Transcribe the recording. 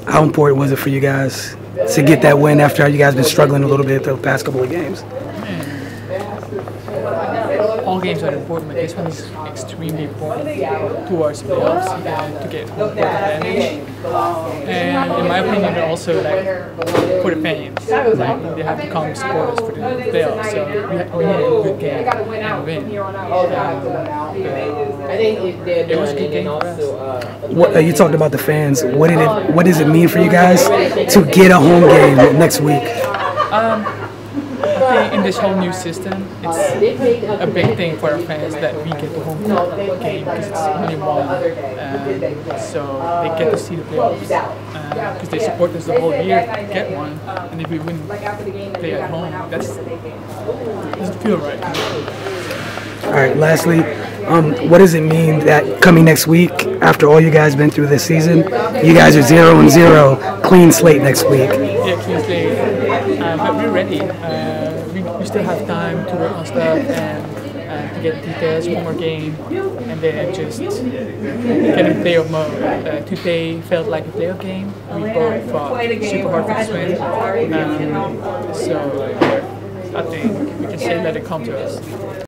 How important was it for you guys to get that win after you guys been struggling a little bit the past couple of games? All games are important, but this one is extremely important towards playoffs to get home court advantage. And in my opinion, also like for the fans, like, they have to come support us for the playoffs. So we had a good game and win. It was a good game for us. You talked about the fans. What does it mean for you guys to get a home game next week? I think in this whole new system, it's a big thing for our fans that we get the home game because it's only one. So they get to see the playoffs because they support us the whole year to get one. And if we win, play at home, that doesn't feel right. All right, lastly, what does it mean that coming next week, after all you guys been through this season, you guys are 0-0, clean slate next week? Yeah, clean slate. But we're ready. We still have time to work on stuff and to get details, one more game, and then just get in playoff mode. Today felt like a playoff game. We both fought super hard for this win. So I think we can say let it come to us.